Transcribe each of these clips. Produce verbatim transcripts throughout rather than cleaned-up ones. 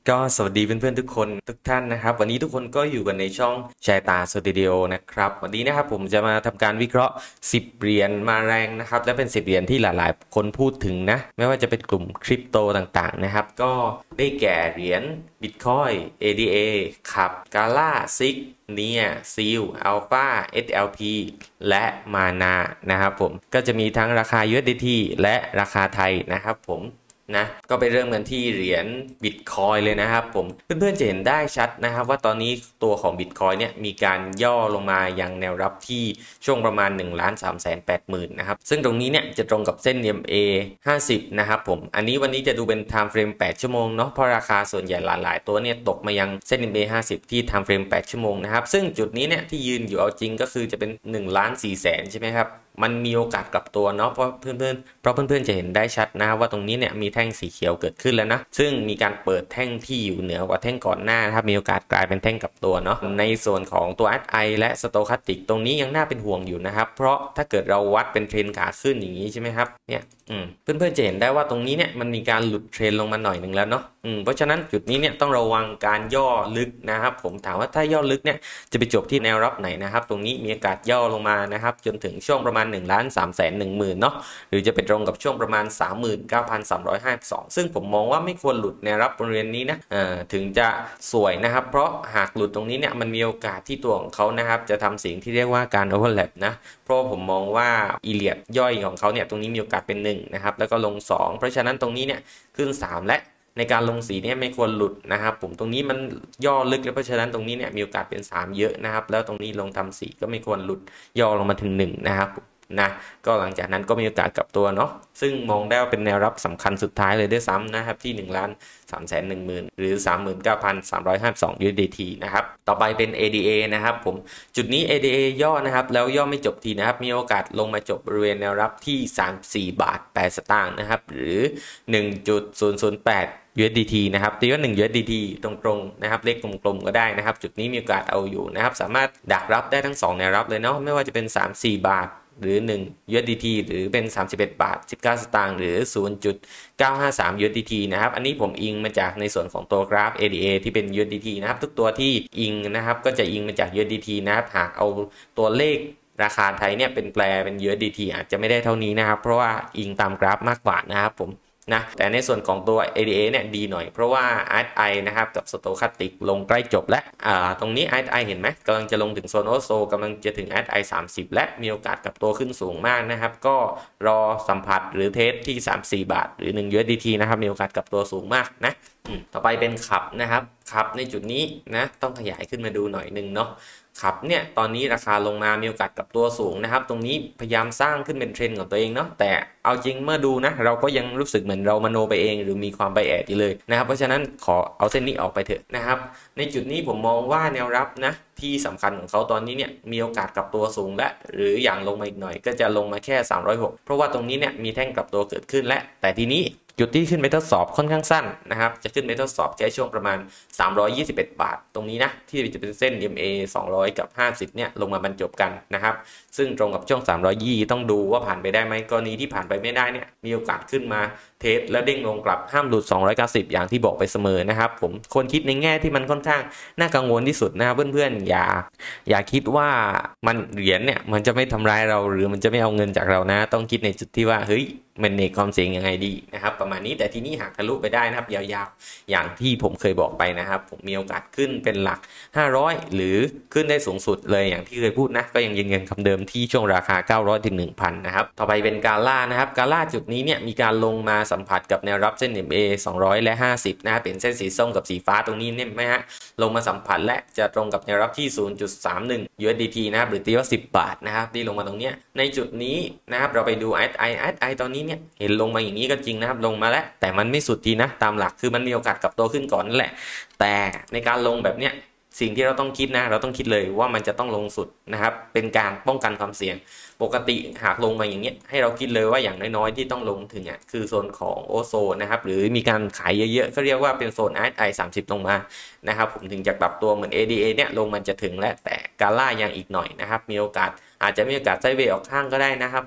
ก็สวัสดีเพื่อนๆทุกคนทุกท่านนะครับวันนี้ทุกคนก็อยู่กันในช่องแชร์ตาสตูดิโอนะครับวันนี้นะครับผมจะมาทำการวิเคราะห์สิบเหรียญมาแรงนะครับและเป็นสิบเหรียญที่หลายๆคนพูดถึงนะไม่ว่าจะเป็นกลุ่มคริปโตต่างๆนะครับก็ได้แก่เหรียญ Bitcoin เอ ดี เอ ครับ Gala ซิก เนีย ซีล อัลฟา เอส แอล พี และมานานะครับผมก็จะมีทั้งราคา ยู เอส ดี ที และราคาไทยนะครับผมนะก็ไปเริ่มกันที่เหรียญ Bitcoin เลยนะครับผมเพื่อนๆจะเห็นได้ชัดนะครับว่าตอนนี้ตัวของ Bitcoin เนี่ยมีการย่อลงมายังแนวรับที่ช่วงประมาณ หนึ่งล้านสามแสนแปดหมื่น นะครับซึ่งตรงนี้เนี่ยจะตรงกับเส้น อี เอ็ม เอ ห้าสิบนะครับผมอันนี้วันนี้จะดูเป็น time frame แปดชั่วโมงเนาะเพราะราคาส่วนใหญ่หลายๆตัวเนี่ยตกมายังเส้น อี เอ็ม เอ ห้าสิบที่ time frame แปดชั่วโมงนะครับซึ่งจุดนี้เนี่ยที่ยืนอยู่เอาจริงก็คือจะเป็นหนึ่งล้านสี่แสนใช่ไหมครับมันมีโอกาสกลับตัวเนาะเพราะเพื่อนๆเพราะเพื่อนๆจะเห็นได้ชัดนะว่าตรงนี้เนี่ยมีแท่งสีเขียวเกิดขึ้นแล้วนะซึ่งมีการเปิดแท่งที่อยู่เหนือกว่าแท่งก่อนหน้านะครับมีโอกาสกลายเป็นแท่งกลับตัวเนาะในส่วนของตัว เอส ไอ และ Stochastic ตรงนี้ยังน่าเป็นห่วงอยู่นะครับเพราะถ้าเกิดเราวัดเป็นเทรนขาขึ้นอย่างนี้ใช่ไหมครับเนี่ยอืมเพื่อนๆจะเห็นได้ว่าตรงนี้เนี่ยมันมีการหลุดเทรนลงมาหน่อยหนึ่งแล้วเนาะอืมเพราะฉะนั้นจุดนี้เนี่ยต้องระวังการย่อลึกนะครับผมถามว่าถ้าย่อลึกเนี่ยจะไปจบที่แนวรับไหนนะครับตรงนี้มีโอกาสย่อลงมานะครับจนถึงช่วงประมาณหนึ่งล้านสามแสนหนึ่งหมื่นเนาะหรือจะไปตรงกับช่วงประมาณ สามหมื่นเก้าพันสามร้อยห้าสิบสอง ซึ่งผมมองว่าไม่ควรหลุดแนวรับบริเวณนี้นะถึงจะสวยนะครับเพราะหากหลุดตรงนี้เนี่ยมันมีโอกาสที่ตัวของเขานะครับจะทำสิ่งที่เรียกว่าการโอเวอร์แลปนะเพราะผมมองว่าอีเลียดย่อยของเขาเนี่ยตรงนี้มีโอกาสเป็นหนึ่งนะครับแล้วก็ลงสองเพราะฉะนั้นตรงนี้เนี่ยขึ้นสามและในการลงสีเนี่ยไม่ควรหลุดนะครับผมตรงนี้มันย่อลึกแล้วเพราะฉะนั้นตรงนี้เนี่ยมีโอกาสเป็นสามเยอะนะครับแล้วตรงนี้ลงทำสีก็ไม่ควรหลุดย่อลงมาถึงหนึ่งนะครับนะก็หลังจากนั้นก็มีโอกาสกลับตัวเนาะซึ่งมองได้ว่าเป็นแนวรับสำคัญสุดท้ายเลยด้วยซ้ำนะครับที่หนึ่งล้านสามแสนหนึ่งหมื่นหรือ สามหมื่นเก้าพันสามร้อยห้าสิบสอง ยู เอส ดี ที นะครับต่อไปเป็น เอ ดี เอ นะครับผมจุดนี้ เอ ดี เอ ย่อนะครับแล้วย่อไม่จบทีนะครับมีโอกาสลงมาจบบริเวณแนวรับที่สามสิบสี่บาทแปดสตางค์นะครับหรือ หนึ่งจุดศูนย์ศูนย์แปด ยู เอส ดี ที นะครับตีว่าหนึ่ง ยู เอส ดี ที ตรงๆนะครับเลขกลมๆก็ได้นะครับจุดนี้มีโอกาสเอาอยู่นะครับสามารถดักรับได้ทั้งสองแนวรับเลยเนาะไม่ว่าจะเป็นสามสิบสี่บาทหรือหนึ่ง ยู เอส ดี ที หรือเป็นสามสิบเอ็ดบาทสิบเก้าสตางค์หรือ ศูนย์จุดเก้าห้าสาม ยู เอส ดี ที นะครับอันนี้ผมอิงมาจากในส่วนของตัวกราฟ เอ ดี เอ ที่เป็น ยู เอส ดี ที นะครับทุกตัวที่อิงนะครับก็จะอิงมาจาก ยู เอส ดี ที นะครับหากเอาตัวเลขราคาไทยเนี่ยเป็นแปลเป็น ยู เอส ดี ที อาจจะไม่ได้เท่านี้นะครับเพราะว่าอิงตามกราฟมากกว่านะครับผมนะแต่ในส่วนของตัว เอ ดี เอ เนี่ยดีหน่อยเพราะว่า เอส ไอ นะครับกับ Stochastic ลงใกล้จบและอ่าตรงนี้ เอส ไอ เห็นไหมกำลังจะลงถึงโซนโอโซกำลังจะถึง เอส ไอ สามสิบและมีโอกาสกับตัวขึ้นสูงมากนะครับก็รอสัมผัสหรือเทสที่สามสิบสี่บาทหรือหนึ่ง ยู เอส ดี ที นะครับมีโอกาสกับตัวสูงมากนะต่อไปเป็นขับนะครับขับในจุดนี้นะต้องขยายขึ้นมาดูหน่อยนึงเนาะขับเนี่ยตอนนี้ราคาลงมามีโอกาสกับตัวสูงนะครับตรงนี้พยายามสร้างขึ้นเป็นเทรนด์ของตัวเองเนาะแต่เอาจริงเมื่อดูนะเราก็ยังรู้สึกเหมือนเรามโนไปเองหรือมีความไบแอสอยู่เลยนะครับเพราะฉะนั้นขอเอาเส้นนี้ออกไปเถอะนะครับในจุดนี้ผมมองว่าแนวรับนะที่สำคัญของเขาตอนนี้เนี่ยมีโอกาสกลับตัวสูงและหรืออย่างลงมาอีกหน่อยก็จะลงมาแค่สามร้อยหกเพราะว่าตรงนี้เนี่ยมีแท่งกลับตัวเกิดขึ้นและแต่ทีนี้จุดที่ขึ้นไปทดสอบค่อนข้างสั้นนะครับจะขึ้นไปทดสอบแค่ช่วงประมาณสามร้อยยี่สิบเอ็ดบาทตรงนี้นะที่จะเป็นเส้น อี เอ็ม เอ สองร้อยกับห้าสิบเนี่ยลงมาบรรจบกันนะครับซึ่งตรงกับช่วงสามร้อยยี่สิบต้องดูว่าผ่านไปได้ไหมกรณีที่ผ่านไปไม่ได้เนี่ยมีโอกาสขึ้นมาเทสแล้วเด้งลงกลับห้ามหลุดสองร้อยเก้าสิบอย่างที่บอกไปเสมอนะครับผมคนคิดในแง่ที่มันค่อนข้างน่ากังวลที่สุดนะครับเพื่อนๆอย่าอย่าคิดว่ามันเหรียญเนี่ยมันจะไม่ทำร้ายเราหรือมันจะไม่เอาเงินจากเรานะต้องคิดในจุดที่ว่าเฮ้ยมันเนกความเสี่ยงยังไงดีนะครับประมาณนี้แต่ทีนี้หากทะลุไปได้นะครับยาวๆอย่างที่ผมเคยบอกไปนะครับผมมีโอกาสขึ้นเป็นหลักห้าร้อยหรือขึ้นได้สูงสุดเลยอย่างที่เคยพูดนะก็ยังยืนยันคำเดิมที่ช่วงราคาเก้าร้อยถึง หนึ่งพัน นะครับต่อไปเป็นกาล่านะครับกาล่าจุดนี้เนี่ยมีการลงมาสัมผัสกับแนวรับเส้น เอ็ม เอ สองร้อยและห้าสิบนะครับเป็นเส้นสีส้มกับสีฟ้าตรงนี้เนี่ยไหมฮะลงมาสัมผัสและจะตรงกับแนวรับที่ ศูนย์จุดสามหนึ่ง ยู เอส ดี ที นะครับหรือตีว่าสิบบาทนะครับที่ลงมาตรงเนี้ยในจุดนี้นะครับเราไปดู เอส ไอ เอส ไอ ตอนนี้เนี่ยเห็นลงมาอย่างนี้ก็จริงนะครับลงมาแล้วแต่มันไม่สุดทีนะตามหลักคือมันมีโอกาสกลับตัวขึ้นก่อนนั่นแหละแต่ในการลงแบบเนี้ยสิ่งที่เราต้องคิดนะเราต้องคิดเลยว่ามันจะต้องลงสุดนะครับเป็นการป้องกันความเสี่ยงปกติหากลงมาอย่างเงี้ยให้เราคิดเลยว่าอย่างน้อยๆที่ต้องลงถึงอ่ะคือโซนของโอโซนนะครับหรือมีการขายเยอะๆก็เรียกว่าเป็นโซน เอส ไอ สามสิบลงมานะครับผมถึงจะปรับตัวเหมือน เอ ดี เอ เนี่ยลงมันจะถึงและแต่กาล่ายังอีกหน่อยนะครับมีโอกาสอาจจะมีโอกาสไซด์เวย์ออกข้างก็ได้นะครับผม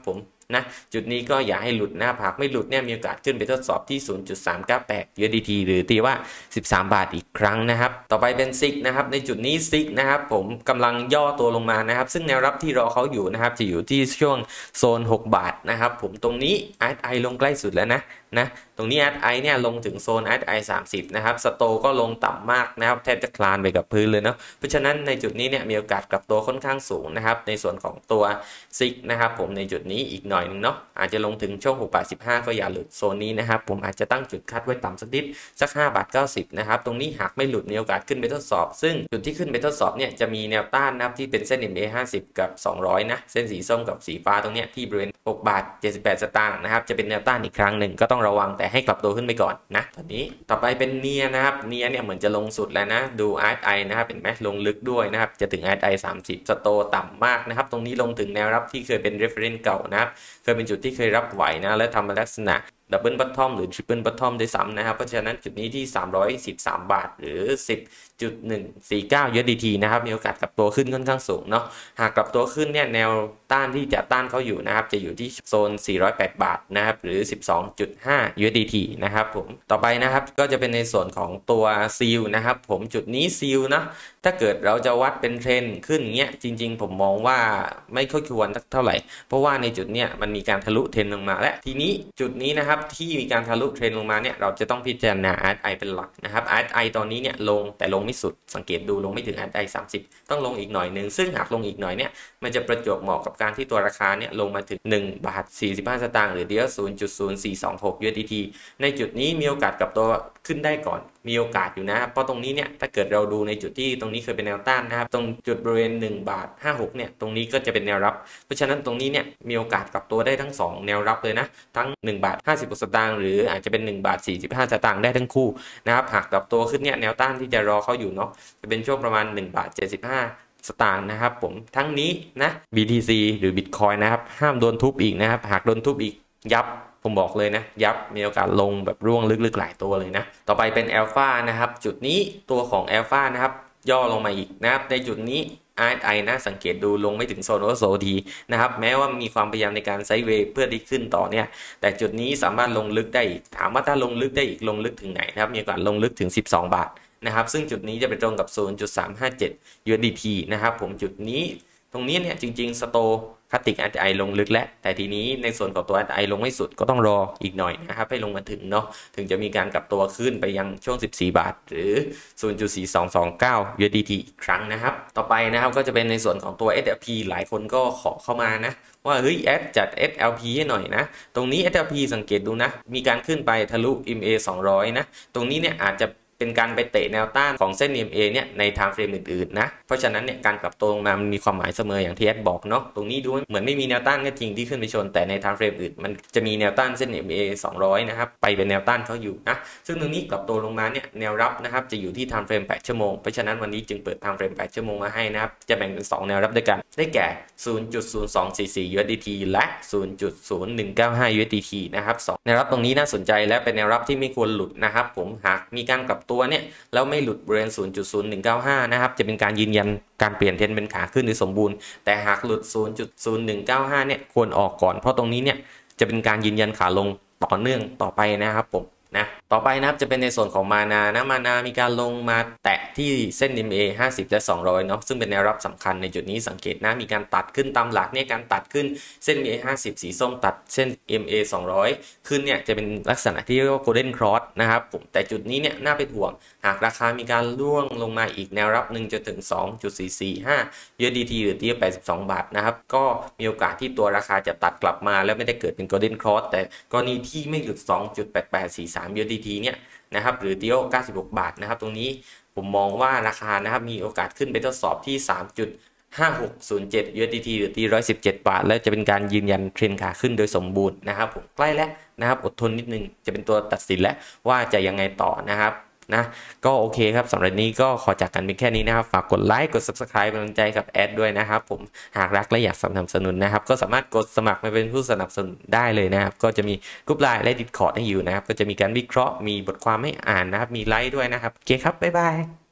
นะจุดนี้ก็อย่าให้หลุดนะหากไม่หลุดเนี่ยมีโอกาสขึ้นไปทดสอบที่ ศูนย์จุดสามเก้าแปด ยู เอส ดี ที หรือตีว่าสิบสามบาทอีกครั้งนะครับต่อไปเป็นซิกนะครับในจุดนี้ซิกนะครับผมกำลังย่อตัวลงมานะครับซึ่งแนวรับที่รอเขาอยู่นะครับจะอยู่ที่ช่วงโซนหกบาทนะครับผมตรงนี้ อาร์ เอส ไอ ลงใกล้สุดแล้วนะนะตรงนี้ อาร์ เอส ไอ เนี่ยลงถึงโซน อาร์ เอส ไอ สามสิบนะครับสโตก็ลงต่ำมากนะครับแทบจะคลานไปกับพื้นเลยเนาะเพราะฉะนั้นในจุดนี้เนี่ยมีโอกาสกลับตัวค่อนข้างสูงนะครับในส่วนของตัวซิกนะครับผมในจุดนี้อีกหน่อยนึงเนาะอาจจะลงถึงช่วงหกบาทสิบห้าก็อย่าหลุดโซนนี้นะครับผมอาจจะตั้งจุดคัดไว้ต่ำสักนิดสักห้าบาทเก้าสิบนะครับตรงนี้หากไม่หลุดมีโอกาสขึ้นไปทดสอบซึ่งจุดที่ขึ้นไปทดสอบเนี่ยจะมีแนวต้านนะครับที่เป็นเส้น เอ็ม เอ ห้าสิบ กับสองร้อยนะเส้นสีส้มกับสีฟ้าตรงเนี้ยที่บริเวณหกบาทเจ็ดสิบแปดสตางค์นะครับจะเป็นแนวต้านอีกครั้งหนึ่งก็ต้องระวังแต่ให้กลับตัวขึ้นไปก่อนนะตอนนี้ต่อไปเป็นเนียนะครับเนียเนี่ยเหมือนจะลงสุดแล้วนะดู อาร์ เอส ไอ นะครับเป็นไหมลงลึกด้วยนะครับจะถึง อาร์ เอส ไอ สามสิบสโตต่ำมากนะครับตรงนี้ลงถึงแนวรับที่เคยเป็น reference เก่านะครับเคยเป็นจุดที่เคยรับไหวนะและทำมาลักษณะดับเบิลบัตทอมหรือทริปเปิลบัตทอมด้วยซ้ำนะครับเพราะฉะนั้นจุดนี้ที่สามร้อยสิบสามบาทหรือ สิบจุดหนึ่งสี่เก้า ยู เอส ดี ที นะครับมีโอกาสกลับตัวขึ้นค่อนข้างสูงเนาะหากกลับตัวขึ้นเนี่ยแนวต้านที่จะต้านเขาอยู่นะครับจะอยู่ที่โซนสี่ร้อยแปดบาทนะครับหรือ สิบสองจุดห้า ยู เอส ดี ที นะครับผมต่อไปนะครับก็จะเป็นในส่วนของตัวซีลนะครับผมจุดนี้ซีลนะถ้าเกิดเราจะวัดเป็นเทรนขึ้นเงี้ยจริงๆผมมองว่าไม่ค่อยควรเท่าไหร่เพราะว่าในจุดเนี้ยมันมีการทะลุเทรนลงมาและทีนี้จุดนี้นะครับที่มีการทะลุเทรนลงมาเนี่ยเราจะต้องพิจารณา อาร์ เอส ไอ เป็นหลักนะครับ อาร์ เอส ไอ ตอนนี้เนี่ยลงแต่ลงไม่สุดสังเกตดูลงไม่ถึง อาร์ เอส ไอ สามสิบต้องลงอีกหน่อยนึงซึ่งหากลงอีกหน่อยเนี่ยมันจะประจวบเหมาะกับการที่ตัวราคาเนี่ยลงมาถึงหนึ่งบาทสี่สิบห้าสตางค์หรือเดียว ศูนย์จุดศูนย์สี่สองหก ยู เอส ดี ที ในจุดนี้มีโอกาสกับตัวขึ้นได้ก่อนมีโอกาสอยู่นะครับเพราะตรงนี้เนี่ยถ้าเกิดเราดูในจุดที่ตรงนี้เคยเป็นแนวต้านนะครับตรงจุดบริเวณหนึ่งบาทห้าสิบหกเนี่ยตรงนี้ก็จะเป็นแนวรับเพราะฉะนั้นตรงนี้เนี่ยมีโอกาสกลับตัวได้ทั้งสองแนวรับเลยนะทั้งหนึ่งบาทห้าสิบสตางค์หรืออาจจะเป็นหนึ่งบาทสี่สิบห้าสตางค์ได้ทั้งคู่นะครับหากกลับตัวขึ้นเนี่ยแนวต้านที่จะรอเขาอยู่เนาะจะเป็นช่วงประมาณหนึ่งบาทเจ็ดสิบห้าสตางค์นะครับผมทั้งนี้นะ บี ที ซี หรือ Bitcoin นะครับห้ามโดนทุบอีกนะครับหากโดนทุบอีกยับผมบอกเลยนะยับมีโอกาสลงแบบร่วงลึกๆหลายตัวเลยนะต่อไปเป็น Alpha นะครับจุดนี้ตัวของ Alpha นะครับย่อลงมาอีกนะครับในจุดนี้ อาร์ เอส ไอ นะสังเกตดูลงไม่ถึงโซนโอเวอร์โซลดีนะครับแม้ว่ามีความพยายามในการไซด์เวย์เพื่อที่ขึ้นต่อเนี่ยแต่จุดนี้สามารถลงลึกได้อีกถามว่าถ้าลงลึกได้อีกลงลึกถึงไหนนะครับมีโอกาสลงลึกถึงสิบสองบาทนะครับซึ่งจุดนี้จะไปตรงกับ ศูนย์จุดสามห้าเจ็ด ยู เอส ดี ที นะครับผมจุดนี้ตรงนี้เนี่ยจริงๆสโตคติก อาร์ เอส ไอ ลงลึกแล้วแต่ทีนี้ในส่วนของตัว อาร์ เอส ไอ ลงไม่สุดก็ต้องรออีกหน่อยนะครับให้ลงมาถึงเนาะถึงจะมีการกลับตัวขึ้นไปยังช่วงสิบสี่บาทหรือ ศูนย์จุดสี่สองสองเก้า ยู เอส ดี ที อีกครั้งนะครับต่อไปนะครับก็จะเป็นในส่วนของตัว เอส แอล พี หลายคนก็ขอเข้ามานะว่าเฮ้ยแอดจัด เอส แอล พี ให้หน่อยนะตรงนี้ เอส แอล พี สังเกตดูนะมีการขึ้นไปทะลุ เอ็ม เอ สองร้อยนะตรงนี้เนี่ยอาจจะเป็นการไปเตะแนวต้านของเส้น อี เอ็ม เอ เนี่ยใน time frame อื่นๆนะเพราะฉะนั้นเนี่ยการกลับตัวลงมามันมีความหมายเสมออย่างที่แอดบอกเนาะตรงนี้ดูเหมือนไม่มีแนวต้านก็จริงที่ขึ้นไปชนแต่ใน time frame อื่นมันจะมีแนวต้านเส้น อี เอ็ม เอ สองร้อยนะครับไปเป็นแนวต้านเขาอยู่นะซึ่งตรงนี้กลับตัวลงมาเนี่ยแนวรับนะครับจะอยู่ที่ time frame แปดชั่วโมงเพราะฉะนั้นวันนี้จึงเปิด time frame แปดชั่วโมงมาให้นะครับจะแบ่งเป็นสองแนวรับด้วยกันได้แก่ ศูนย์จุดศูนย์สองสี่สี่ ยู เอส ดี ที และ ศูนย์จุดศูนย์หนึ่งเก้าห้า ยู เอส ดี ที นะครับสองแนวรับตรงนี้น่าสนใจและเป็นแนวรับที่ไม่ควรหลุดนะครับผมหากมีการกลับตัวเนี่ยแล้วไม่หลุดบริเวณ ศูนย์จุดศูนย์หนึ่งเก้าห้า นะครับจะเป็นการยืนยันการเปลี่ยนเทรนเป็นขาขึ้นหรือสมบูรณ์แต่หากหลุด ศูนย์จุดศูนย์หนึ่งเก้าห้า เนี่ยควรออกก่อนเพราะตรงนี้เนี่ยจะเป็นการยืนยันขาลงต่อเนื่องต่อไปนะครับผมนะต่อไปนะครับจะเป็นในส่วนของมานานะมานามีการลงมาแตะที่เส้น อี เอ็ม เอ ห้าสิบและสองร้อยเนาะซึ่งเป็นแนวรับสำคัญในจุดนี้สังเกตนะมีการตัดขึ้นตามหลักเนี่ยการตัดขึ้นเส้น อี เอ็ม เอ ห้าสิบสีส้มตัดเส้น อี เอ็ม เอ สองร้อยขึ้นเนี่ยจะเป็นลักษณะที่เรียกว่า golden cross นะครับผมแต่จุดนี้เนี่ยน่าเป็นห่วงหากราคามีการร่วงลงมาอีกแนวรับหนึ่งจนถึง สองจุดสี่สี่ห้า ยู เอส ดี ที หรือที่แปดสิบสองบาทนะครับก็มีโอกาสที่ตัวราคาจะตัดกลับมาแล้วไม่ได้เกิดเป็น golden cross แต่กรณีที่ไม่หลุด สองจุดแปดแปดสี่สาม ยู เอส ดี ที เนี่ยนะครับหรือเดียวเก้าสิบหกบาทนะครับตรงนี้ผมมองว่าราคานะครับมีโอกาสขึ้นไปทดสอบที่ สามจุดห้าหกศูนย์เจ็ด ยู เอส ดี ที หรือที่หนึ่งร้อยสิบเจ็ดบาทและจะเป็นการยืนยันเทรนขาขึ้นโดยสมบูรณ์นะครับผมใกล้แล้วนะครับอดทนนิดนึงจะเป็นตัวตัดสินแล้วว่าจะยังไงต่อนะครับนะก็โอเคครับสำหรับนี้ก็ขอจากกันเพียงแค่นี้นะครับฝากกดไลค์กด ซับสไครบ์ เป็นกำลังใจกับแอดด้วยนะครับผมหากรักและอยากสนับสนุนนะครับก็สามารถกดสมัครมาเป็นผู้สนับสนุนได้เลยนะครับก็จะมีกลุ่มไลน์และ Discord ให้อยู่นะครับก็จะมีการวิเคราะห์มีบทความให้อ่านนะครับมีไลค์ด้วยนะครับโอเคครับบ๊ายบาย